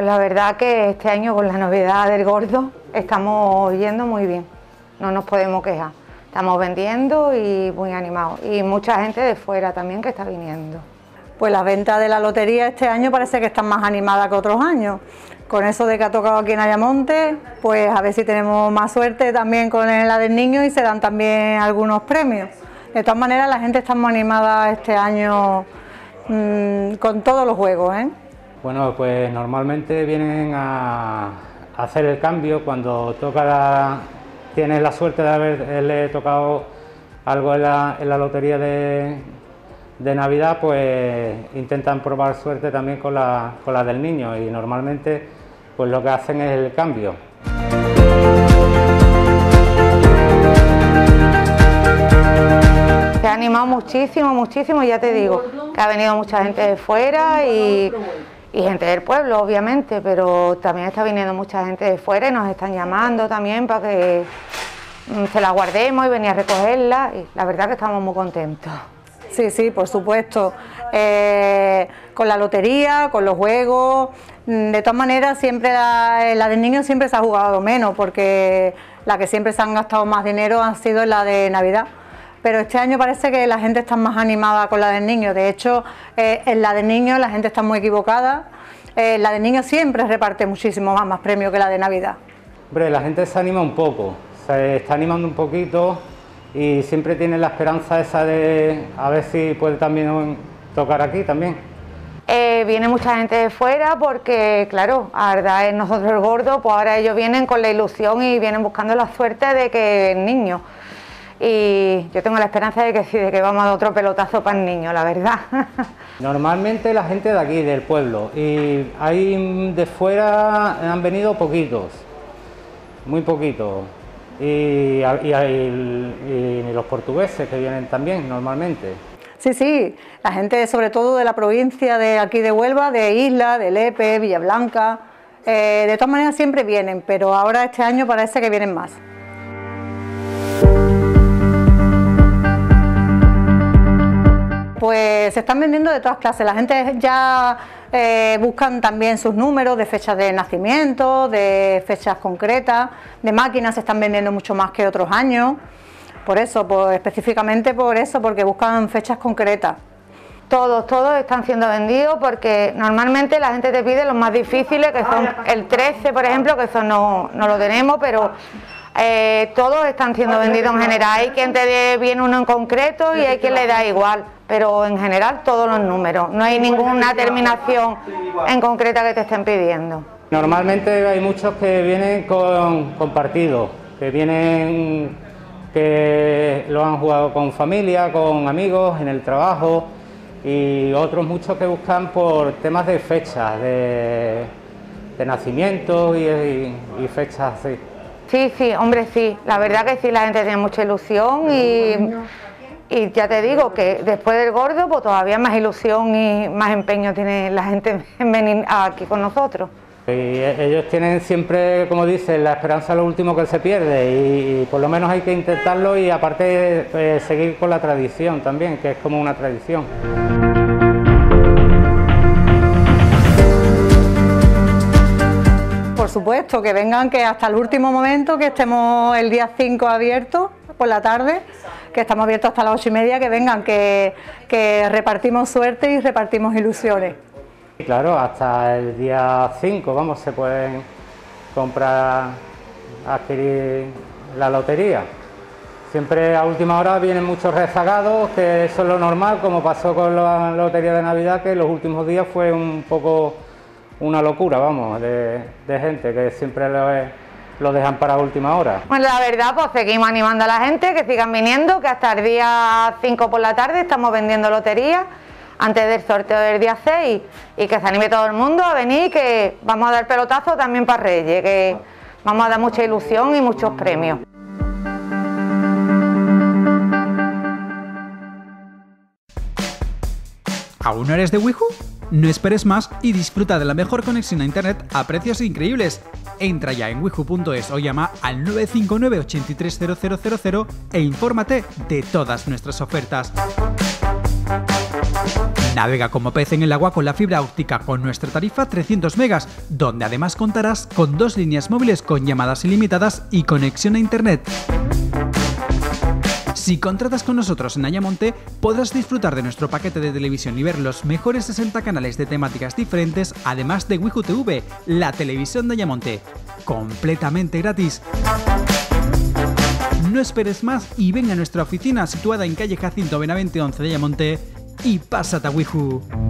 Pues la verdad que este año con la novedad del gordo estamos yendo muy bien, no nos podemos quejar. Estamos vendiendo y muy animados, y mucha gente de fuera también que está viniendo. Pues las ventas de la lotería este año parece que están más animadas que otros años. Con eso de que ha tocado aquí en Ayamonte, pues a ver si tenemos más suerte también con la del niño y se dan también algunos premios. De todas maneras, la gente está muy animada este año con todos los juegos, ¿eh? Bueno, pues normalmente vienen a hacer el cambio cuando tienes la suerte de haberle tocado algo en la lotería de Navidad, pues intentan probar suerte también con la del niño, y normalmente pues lo que hacen es el cambio. Se ha animado muchísimo, muchísimo, ya te digo, que ha venido mucha gente de fuera y gente del pueblo, obviamente, pero también está viniendo mucha gente de fuera y nos están llamando también para que se la guardemos y venir a recogerla, y la verdad que estamos muy contentos. Sí, sí, por supuesto, con la lotería, con los juegos, de todas maneras siempre la del niño siempre se ha jugado menos, porque la que siempre se han gastado más dinero ha sido la de Navidad. Pero este año parece que la gente está más animada con la del niño. De hecho, en la del niño la gente está muy equivocada. La del niño siempre reparte muchísimo más premios que la de Navidad. Hombre, la gente se anima un poco, se está animando un poquito y siempre tiene la esperanza esa de a ver si puede también tocar aquí también. Viene mucha gente de fuera porque, claro, la verdad es nosotros el gordo, pues ahora ellos vienen con la ilusión y vienen buscando la suerte de que el niño. Y yo tengo la esperanza de que sí, de que vamos a dar otro pelotazo para el niño, la verdad. Normalmente la gente de aquí, del pueblo, y hay de fuera han venido poquitos, muy poquitos, y los portugueses que vienen también normalmente. Sí, sí, la gente sobre todo de la provincia de aquí de Huelva, de Isla, de Lepe, Villablanca, de todas maneras siempre vienen, pero ahora este año parece que vienen más. Pues se están vendiendo de todas clases, la gente ya buscan también sus números de fechas de nacimiento, de fechas concretas, de máquinas se están vendiendo mucho más que otros años, por eso, pues específicamente por eso, porque buscan fechas concretas. Todos están siendo vendidos porque normalmente la gente te pide los más difíciles, que son el 13, por ejemplo, que eso no lo tenemos, pero todos están siendo vendidos en general. Hay quien te dé bien uno en concreto y hay quien le da igual, pero en general todos los números. No hay ninguna terminación en concreta que te estén pidiendo. Normalmente hay muchos que vienen con partidos, que lo han jugado con familia, con amigos, en el trabajo, y otros muchos que buscan por temas de fechas, de nacimiento y fechas así. Sí, sí, hombre, sí, la verdad que sí, la gente tiene mucha ilusión y ya te digo que después del gordo pues todavía más ilusión y más empeño tiene la gente en venir aquí con nosotros. Y ellos tienen siempre, como dicen, la esperanza es lo último que se pierde y por lo menos hay que intentarlo, y aparte seguir con la tradición también, que es como una tradición. Por supuesto, que vengan, que hasta el último momento, que estemos el día 5 abiertos por la tarde, que estamos abiertos hasta las 8:30, que vengan, que repartimos suerte y repartimos ilusiones. Claro, hasta el día 5, vamos, se pueden comprar, adquirir la lotería. Siempre a última hora vienen muchos rezagados, que eso es lo normal, como pasó con la lotería de Navidad, que los últimos días fue un poco una locura, vamos, de gente que siempre lo dejan para última hora. Pues la verdad, pues seguimos animando a la gente que sigan viniendo, que hasta el día 5 por la tarde estamos vendiendo lotería antes del sorteo del día 6, y que se anime todo el mundo a venir, que vamos a dar pelotazo también para Reyes, que vamos a dar mucha ilusión y muchos premios. ¿Aún no eres de Waihu? No esperes más y disfruta de la mejor conexión a internet a precios increíbles. Entra ya en waihu.es o llama al 959 83 0000 e infórmate de todas nuestras ofertas. Navega como pez en el agua con la fibra óptica con nuestra tarifa 300 megas, donde además contarás con 2 líneas móviles con llamadas ilimitadas y conexión a internet. Si contratas con nosotros en Ayamonte, podrás disfrutar de nuestro paquete de televisión y ver los mejores 60 canales de temáticas diferentes, además de Wiju TV, la televisión de Ayamonte, completamente gratis. No esperes más y ven a nuestra oficina situada en calle Jacinto Benavente 11 de Ayamonte y pásate a Wiju.